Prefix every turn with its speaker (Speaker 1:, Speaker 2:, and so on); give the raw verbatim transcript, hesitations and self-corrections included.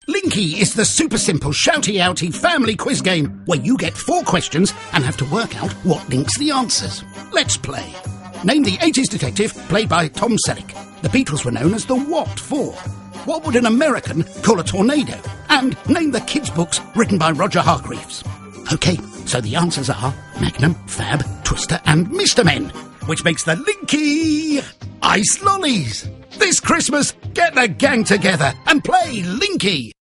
Speaker 1: Linkee is the super simple shouty-outy family quiz game where you get four questions and have to work out what links the answers. Let's play. Name the eighties detective played by Tom Selleck. The Beatles were known as the What For? What would an American call a tornado? And name the kids' books written by Roger Hargreaves. OK, so the answers are Magnum, Fab, Twister and Mister Men, which makes the Linkee Ice Lollies. This Christmas, get the gang together and play Linkee.